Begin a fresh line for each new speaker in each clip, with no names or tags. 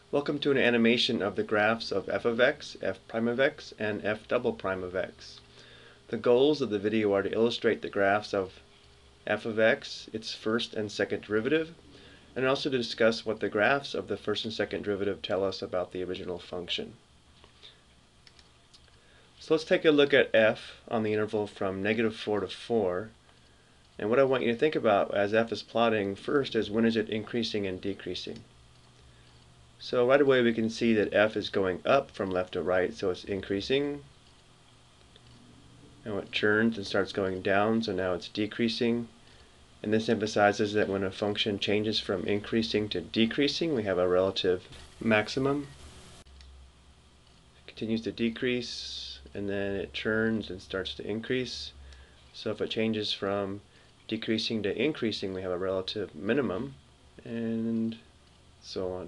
Welcome to an animation of the graphs of f of x, f prime of x, and f double prime of x. The goals of the video are to illustrate the graphs of f of x, its first and second derivative, and also to discuss what the graphs of the first and second derivative tell us about the original function. So let's take a look at f on the interval from -4 to 4. And what I want you to think about as f is plotting first is when is it increasing and decreasing. So right away we can see that f is going up from left to right, so it's increasing. Now it turns and starts going down, so now it's decreasing. And this emphasizes that when a function changes from increasing to decreasing, we have a relative maximum. It continues to decrease, and then it turns and starts to increase. So if it changes from decreasing to increasing, we have a relative minimum, and so on.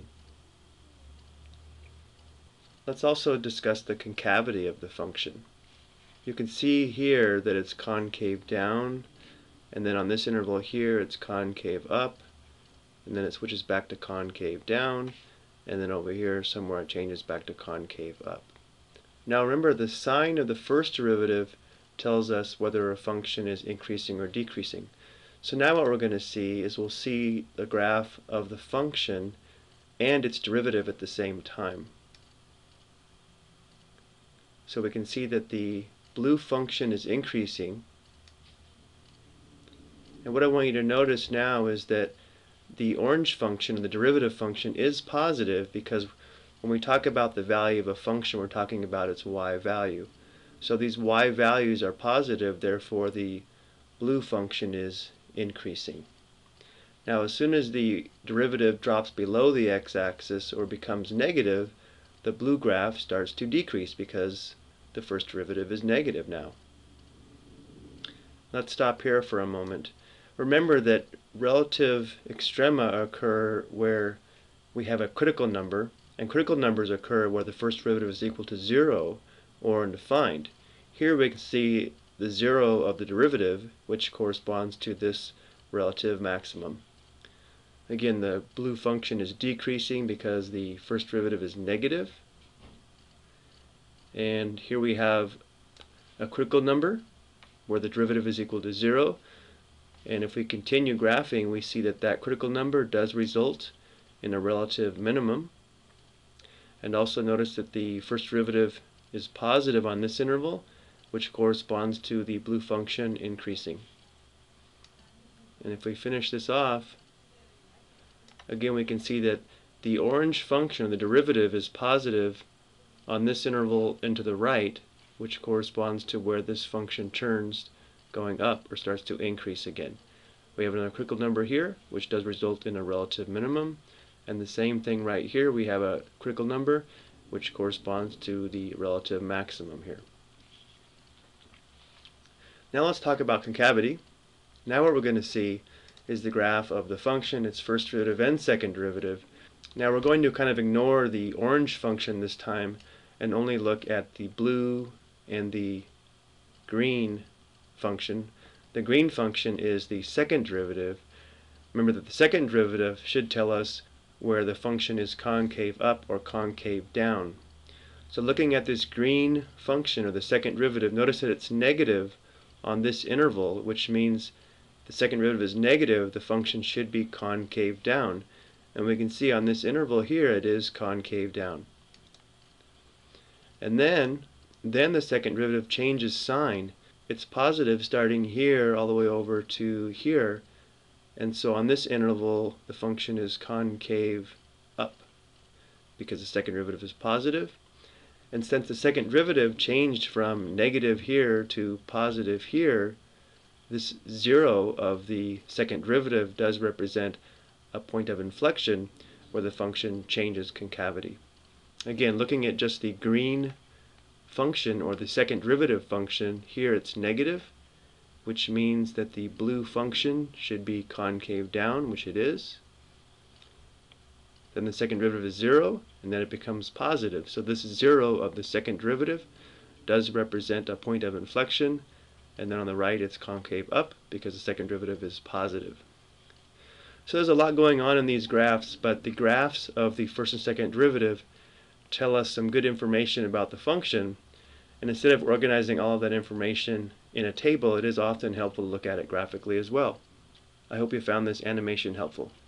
Let's also discuss the concavity of the function. You can see here that it's concave down, and then on this interval here it's concave up, and then it switches back to concave down, and then over here somewhere it changes back to concave up. Now remember, the sign of the first derivative tells us whether a function is increasing or decreasing. So now what we're going to see is we'll see the graph of the function and its derivative at the same time. So we can see that the blue function is increasing. And what I want you to notice now is that the orange function, the derivative function, is positive because when we talk about the value of a function, we're talking about its y value. So these y values are positive, therefore the blue function is increasing. Now as soon as the derivative drops below the x-axis or becomes negative, the blue graph starts to decrease because the first derivative is negative now. Let's stop here for a moment. Remember that relative extrema occur where we have a critical number, and critical numbers occur where the first derivative is equal to 0 or undefined. Here we can see the 0 of the derivative, which corresponds to this relative maximum. Again, the blue function is decreasing because the first derivative is negative. And here we have a critical number where the derivative is equal to 0. And if we continue graphing, we see that that critical number does result in a relative minimum. And also notice that the first derivative is positive on this interval, which corresponds to the blue function increasing. And if we finish this off, again we can see that the orange function, the derivative, is positive on this interval and to the right, which corresponds to where this function turns going up or starts to increase again. We have another critical number here, which does result in a relative minimum, and the same thing right here, we have a critical number which corresponds to the relative maximum here. Now let's talk about concavity. Now what we're going to see is the graph of the function, its first derivative and second derivative. Now we're going to kind of ignore the orange function this time and only look at the blue and the green function. The green function is the second derivative. Remember that the second derivative should tell us where the function is concave up or concave down. So looking at this green function, or the second derivative, notice that it's negative on this interval, which means the second derivative is negative, the function should be concave down. And we can see on this interval here it is concave down. And then the second derivative changes sign. It's positive starting here all the way over to here. And so on this interval the function is concave up because the second derivative is positive. And since the second derivative changed from negative here to positive here, this 0 of the second derivative does represent a point of inflection where the function changes concavity. Again, looking at just the green function, or the second derivative function, here it's negative, which means that the blue function should be concave down, which it is. Then the second derivative is 0, and then it becomes positive. So this 0 of the second derivative does represent a point of inflection, and then on the right it's concave up because the second derivative is positive. So there's a lot going on in these graphs, but the graphs of the first and second derivative tell us some good information about the function, and instead of organizing all of that information in a table, it is often helpful to look at it graphically as well. I hope you found this animation helpful.